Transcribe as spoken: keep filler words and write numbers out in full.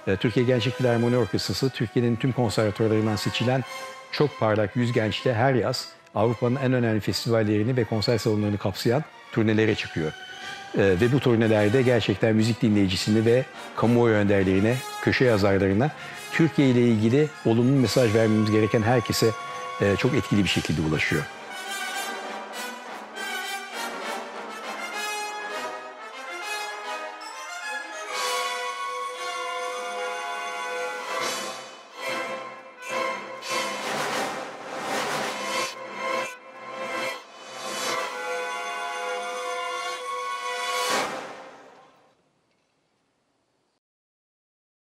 E, Türkiye Gençlik Filarmoni Orkestrası, Türkiye'nin tüm konservatuvarlarından seçilen çok parlak yüz gençle her yaz Avrupa'nın en önemli festivallerini ve konser salonlarını kapsayan turnelere çıkıyor. E, ve bu turnelerde gerçekten müzik dinleyicisini ve kamuoyu önderlerine, köşe yazarlarına Türkiye ile ilgili olumlu mesaj vermemiz gereken herkese e, çok etkili bir şekilde ulaşıyor.